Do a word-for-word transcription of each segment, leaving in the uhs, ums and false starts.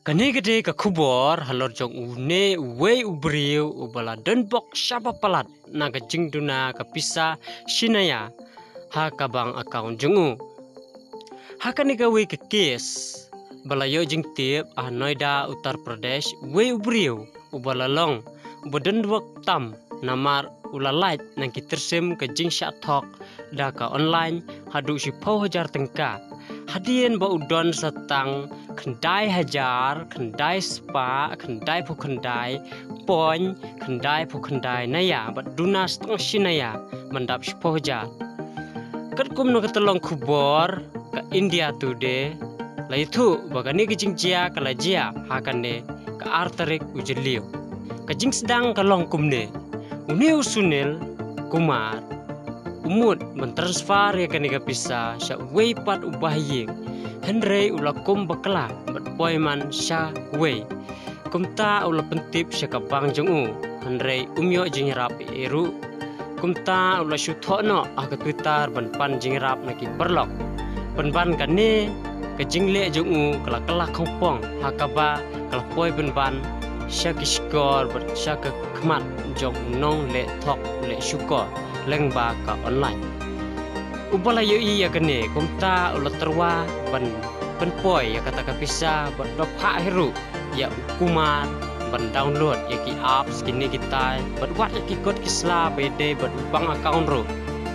Kani gede ka kubor halor jong une we ubriu ubala denbok syapa palat naga jingduna ka pisa shinaya ha kabang akaun jungu. Ha kani ka we ka kes balayo jing tip ah Noida Uttar Pradesh we ubriu ubala long ubadenbok tam namar ulalait nang kitersim ka jing thok da ka online hadu si pau hajar tengka. Hadien ba udon satang kendai hajar, kendai spa, kendai pu kendai, poin, kendai pu kendai naya, bat duna setengah sinaya, mendap sipo hajar. Kat kum no ketelong kubor ke India Today, la itu bagani kecing jia kala jia hakane ke arterik ujeliu. Kecing sedang kalong kumne, uni usunil kumar. Umut mentransfer ya kani kapisa sya wei pat ubahye henrei ula kum bakla bat poiman sya wei kumta ula pentip sya kabang jongu henrei umyo jingrap eru kumta ula syuthono ah kepitar ban pan jingrap naki perlok penban kane ke jingle jongu kala kala khopong hakaba kala poi benban sya kiskor bat sya ke khmat jong nong le thok le syukor lengba ka online. Ubala yo iya kene kumta ulo terwa ban penpoi ya kata kapisa ban dopha heru ya ukuman ban download ya ki apps kini kita ban wat ya ki kod kisla bede ban bang account ro.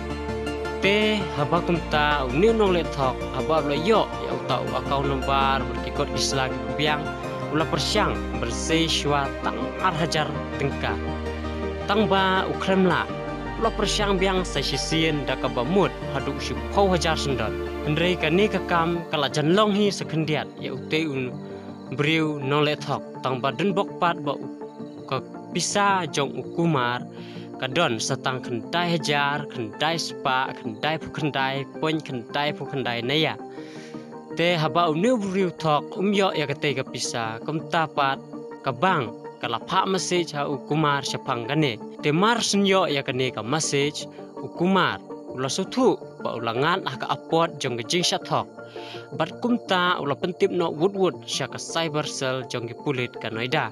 Te haba kumta uni nong le thok haba lo yo ya uta account number ban ki kod kisla biang ula persyang bersih sywa tang ar hajar tengka. Tangba ukremla lo persyang biang sa sisien da ka bamut hadu si pau hajar sendot hendrei kani ka kam kala janlong hi sekendiat ya ute un briu nole thok tang baden bok pat ba ka pisa jong ukumar kadon satang kendai hajar kendai spa kendai pu kendai poin kendai pu kendai naya te haba unu briu thok umyo ya kate ka pisa kumta pat kabang kala pha message ha ukumar syapang kane te mar senyo ya kane ka message ukumar ula suthu ba ulangan ah ka upload jong jing thok bat kumta ula pentip no wood sya ka cyber cell jong ki pulit ka Noida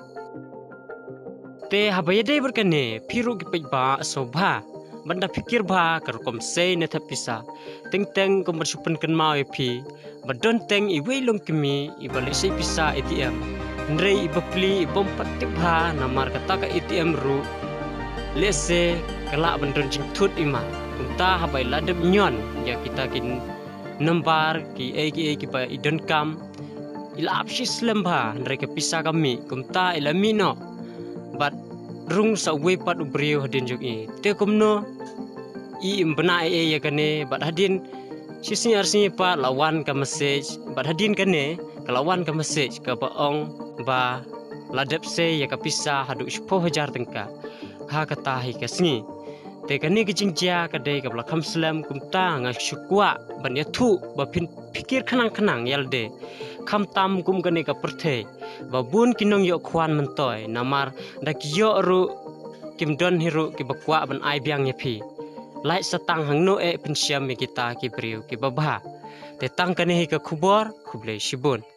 te habayade berkane phiru ki pejba sobha banda fikir ba kerkom sei ne thapisa teng teng ko bersupen kan mau epi badon teng iwe long kimi ibalik sei pisa A T M Ndrei ibapli ibom patip ha namar kata ka A T M ru lese kelak bendon jing thut ima unta habai ladep nyon ya kita kin nambar ki e ki e ki pa idon kam ila apsi slembha ndrei ke pisa kami kumta ilamino bat rung sa we pat ubrio hadin jong i te kumno i imbna e ya kane bat hadin sisi arsi pa lawan ka message bat hadin kane kelawan ka message ka baong ba ladep se ya kapisa hadu ispo hajar tengka ha kata hi kasni te kani kejingja kadai ka blakam slam kumta nga syukwa ban ya thu ba pin pikir khanang khanang yalde kham tam kum kani ka perthe ba bun kinong yo khwan mentoy namar dak yo ru kim don hiru ki bakwa ban ai biang nyepi lai satang hangno e pensiam kita ki briu ki babha te tang kani hi ka khubor khuble sibun